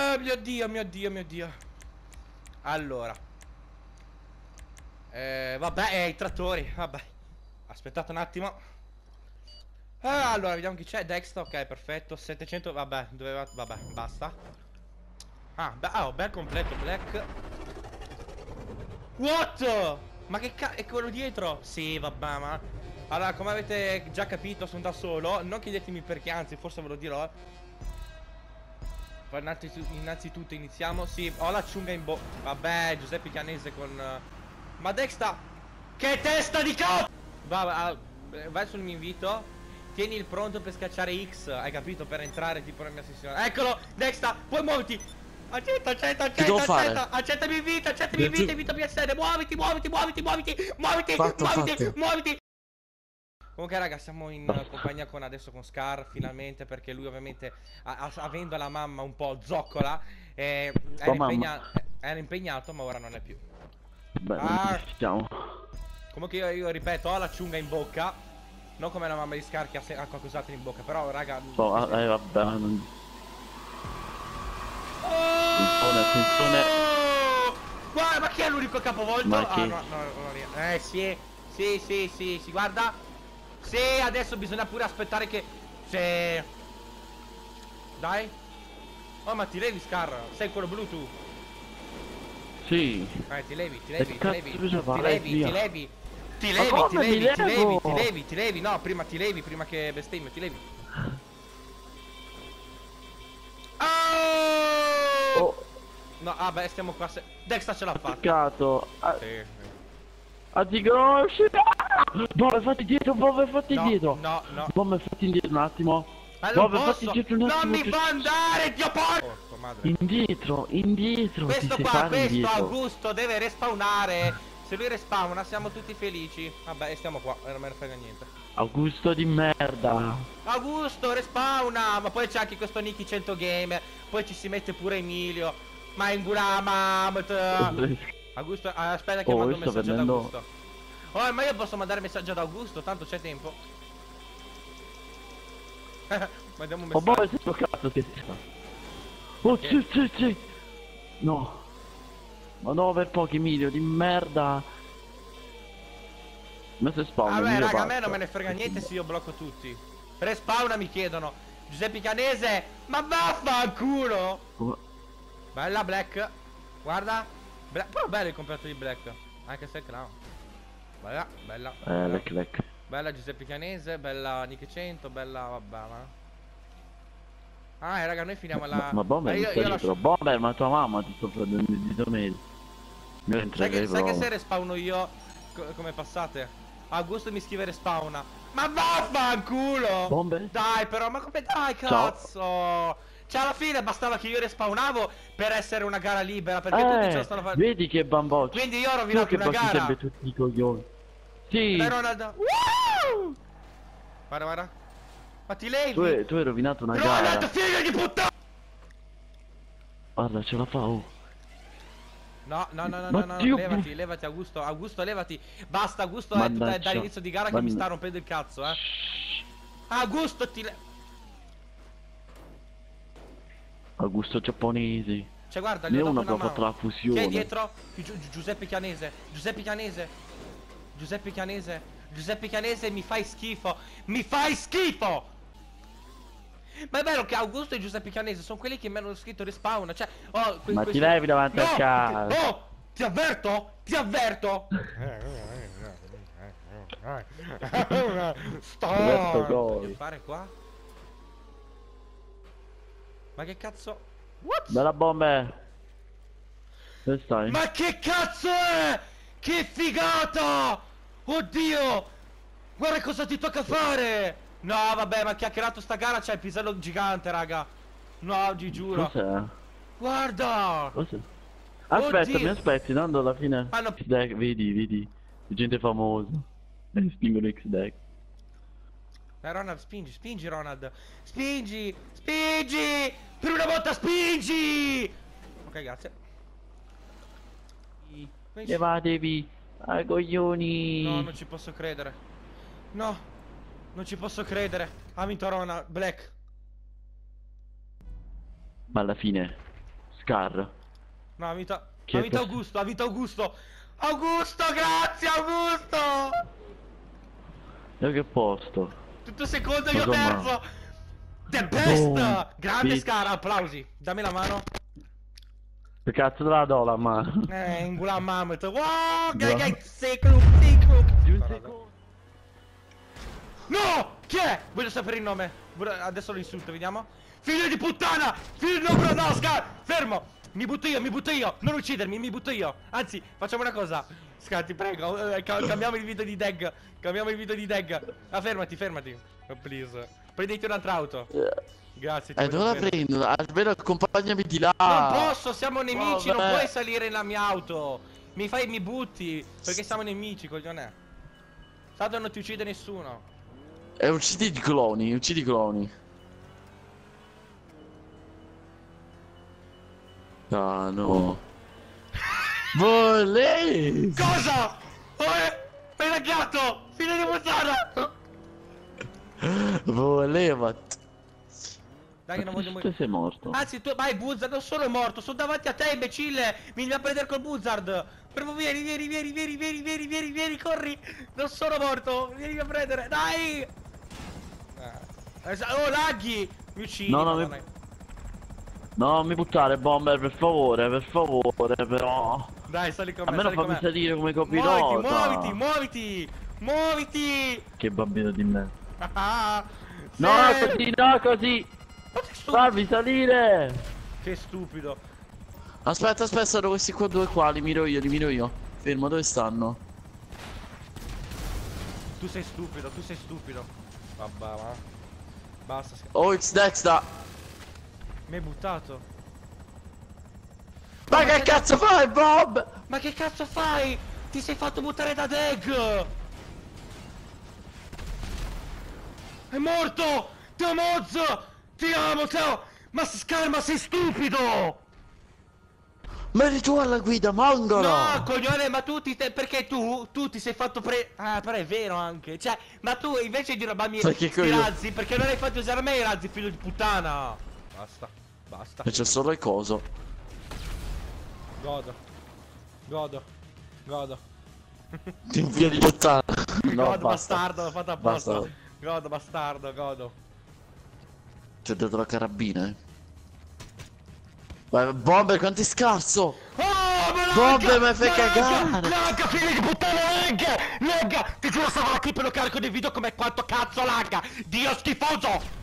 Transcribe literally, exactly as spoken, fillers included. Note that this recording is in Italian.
Oh mio Dio, mio Dio, mio Dio. Allora. Eh, vabbè, eh, i trattori, vabbè. Aspettate un attimo. Ah, allora, vediamo chi c'è. Dexter, ok, perfetto. settecento, vabbè, doveva... Vabbè, basta. Ah, beh, oh, bel completo, Black. What? Ma che cazzo, è quello dietro? Sì, vabbè, ma... Allora, come avete già capito, sono da solo. Non chiedetemi perché, anzi, forse ve lo dirò. Innanzitutto iniziamo. Sì, ho la ciunga in bocca. Vabbè, Giuseppe Chianese con... Uh... Ma Dexter, che testa di cazzo! Va, va, vai sul mio invito. Tieni il pronto per scacciare X. Hai capito? Per entrare tipo nella mia sessione. Eccolo, Dexter, puoi muoviti. Accetta, accetta, accetta, accetta. Accettami invito, accettami invito, invito P S N. Muoviti, muoviti, muoviti, muoviti, muoviti, fatto, muoviti, fatto. muoviti. Comunque raga, siamo in uh, compagnia con adesso con Scar finalmente, perché lui ovviamente a, a, avendo la mamma un po' zoccola eh, era, impegna era impegnato, ma ora non è più. Beh, Ah. siamo. Comunque io, io ripeto, ho la ciunga in bocca. Non come la mamma di Scar che ha, ha qualcos'altro in bocca. Però raga Oh, eh, vabbè. Non... Attenzione, attenzione. Guarda, ma chi è l'unico capovolto? Ma ah chi? no, no, no, Eh sì, sì, sì, sì, sì, guarda. Sì, adesso bisogna pure aspettare che... Sì. Dai. Oh, ma ti levi, Scar? Sei quello blu tu? Sì. Eh, ti levi, ti levi, ti levi. Ti fare, levi, via. ti levi. Ti Ma levi, come ti mi levi, ti levi, levo? ti levi, ti levi. No, prima ti levi, prima che bestemmio, ti levi. Oh! Oh, No, ah beh, stiamo qua se... Dexter ce l'ha fatta. peccato. Ah, Sì. ah, ti conosci? Bombe, fatti dietro, bombe, fatti No, dietro. no, no. Bombe, fatti indietro un attimo. Ma non Bombe, fatti posso! dietro un Non attimo. mi che- fa andare, Dio porco! Oh, tua madre. Indietro, indietro. Questo ti sei qua, fare questo indietro. Augusto deve respawnare. Se lui respawna siamo tutti felici. Vabbè, stiamo qua, e non me ne frega niente. Augusto di merda. Augusto, respawna! Ma poi c'è anche questo Nicky cento Gamer. Poi ci si mette pure Emilio. Ma Ingulama. Augusto, ah, aspetta che Oh, mando io un sto messaggio ad prendendo- Augusto. Oh, ma io posso mandare messaggio ad Augusto, tanto c'è tempo. Mandiamo un Oh, messaggio. bombe, sei bloccato che si fa. Oh, Che? sì, sì, sì. No. Ma no, per pochi Emilio, di merda. Ma se spawn, Vabbè, Emilio, raga, a me basta. non me ne frega niente se io blocco tutti. Respawna mi chiedono. Giuseppe Canese, ma vaffanculo! Oh, Bella Black. Guarda. Bla però bello il completo di Black. Anche se è clown. Bella, bella. Eh, Bella, lec lec. bella Giuseppe Canese, bella Nick cento, bella vabbè, ma... Ah, eh, raga, noi finiamo la... Ma, ma bombe, Eh, mi io, sta io dietro. lascio... Bombe, ma tua mamma ti sto prendendo il dito medio. Io Sai entrerei che, sai che proprio. se respawno io, co come passate? Augusto mi scrive respawna. Ma vaffanculo! Bombe? Dai però, ma come dai cazzo? Cioè alla fine bastava che io respawnavo per essere una gara libera, perché tutti ce la Eh, stanno facendo. vedi che bamboccio. Quindi io ho Tu rovinato che una bocci gara. sempre tutti i coglioni. Sì. Dai Ronald. Woo! Guarda, guarda. Ma ti levi? Tu hai, tu hai rovinato una Ronald, gara. figlio di puttana! Guarda, ce la fa, oh. No, no, no, no, Ma no, no, Dio, levati, levati Augusto, Augusto, levati. Basta, Augusto, è Mannaggia. dall'inizio di gara che Mann- mi sta rompendo il cazzo, eh. Augusto, ti le... Augusto giapponesi. Cioè guarda, gli Ne ho dato uno una che ha mano. fatto la Chi è fusione. dietro? Gi Gi Giuseppe Chianese. Giuseppe Chianese. Giuseppe Chianese. Giuseppe Chianese, mi fai schifo. Mi fai schifo! Ma è vero che Augusto e Giuseppe Chianese sono quelli che mi hanno scritto respawn. Cioè, oh, que Ma questi... ti levi davanti no! al cazzo. Oh! Ti avverto! Ti avverto! Adesso Sto! gol. Voglio fare qua? Ma che cazzo? What? Bella bombe. Dove stai? Ma che cazzo è? Che figata! Oddio! Guarda cosa ti tocca fare! No, vabbè, ma chi ha creato sta gara c'ha il pisello gigante, raga. No, ti giuro. Cos'è? Guarda! Cos'è? Aspetta, Oddio. mi aspetti, tanto alla fine. Ah, no. X-Deck, vedi, vedi. Gente famosa. E spingono X-Deck. Dai, Ronald, spingi, spingi, Ronald. Spingi! Spingi! Per una volta spingi! Ok, grazie. Spingi. Levatevi ai coglioni. No, non ci posso credere. No, non ci posso credere. Ha vinto Ronald, Black. Ma alla fine Scar. No, ha vinto... Chi ha è vinto per- Augusto, ha vinto Augusto! Augusto, grazie Augusto! E che posto? Tutto secondo, io Cosa terzo! The best! Boom. Grande Sì. Scar, applausi! Dammi la mano. Che cazzo te la do la mano? Eh, in gula mammoth. Wow, Bravo. gai sei crook, sei crook. Di un Guarda. secondo. No! Chi è? Voglio sapere il nome. Voglio- Adesso lo insulto, vediamo. Figlio di puttana! Figlio di no, no, Scar! Fermo! Mi butto io, mi butto io! Non uccidermi, mi butto io! Anzi, facciamo una cosa. Scar, ti prego, eh, ca- cambiamo il video di Dag. Cambiamo il video di Dag. Ah, fermati, fermati. Oh, please. Prenditi un'altra auto. Grazie, ti Eh, voglio dove la bene. prendo? Almeno accompagnami di là. Non posso, siamo nemici, non Vabbè. puoi salire nella mia auto. Mi fai, mi butti, perché siamo nemici, coglione. Tanto non ti uccide nessuno. E uccidi i cloni, uccidi i cloni. Ah, no. Volevi! Cosa? Oh, eh, hai laggato! Figlio di puttana! Voleva. Dai che non voglio Tu morire. sei morto. Anzi, tu, vai Buzzard, non sono morto, sono davanti a te, imbecille! Vieni a prendere col Buzzard! Proprio vieni, vieni, vieni, vieni, vieni, vieni, vieni, vieni, corri! Non sono morto! Vieni a prendere, dai! Eh, esa- Oh, laghi! Mi uccidi, No, no, madonna. mi- No, non mi buttare bomber, per favore, per favore, però. Dai, sali con me, Almeno sali con fammi me. salire come Muoviti, copilota. muoviti, muoviti! Muoviti! Che bambino di me. Ah, No, sì. così, no, così. Ma che stupido! Fammi salire. Che stupido! Aspetta, aspetta, sono questi qua due qua, li miro io, li miro io. Fermo, dove stanno? Tu sei stupido, tu sei stupido. Vabbè, ma. Basta, scher- Oh, it's Dexter! mi hai buttato. Ma che cazzo fai, Bob? Ma che cazzo fai? Ti sei fatto buttare da Dag! È morto! Teo Moz! Ti amo, Teo! Ma Scar, ma sei stupido! Ma eri tu alla guida, mongolo! No, coglione, ma tu ti te- perché tu, tu ti sei fatto pre... Ah, però è vero anche. Cioè, ma tu invece di robarmi Sai che i coglio- razzi, perché non hai fatto usare me i razzi, figlio di puttana? Basta, basta. E c'è solo il coso. Godo. Godo. Godo. Ti invia di puttana. No, godo, basta. bastardo, l'ho fatto apposta. Basta. Godo, bastardo, godo. Ti ho dato la carabina, eh. Vai, Bomber, quanto è scarso! Oh, ma Bombe, lagga, mi fai ma cagare. lagga, lagga, figlio di puttana, lagga, lagga, ti giuro stavo la clip e lo carico del video come quanto cazzo lagga, Dio schifoso!